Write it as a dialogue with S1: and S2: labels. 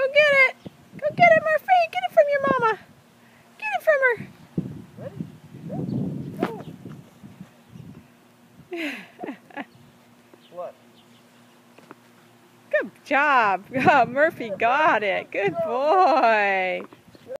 S1: get it. Go get it, Murphy. Get it from your mama. Get it from her.
S2: What?
S1: Good job. Oh, Murphy got it. Good boy.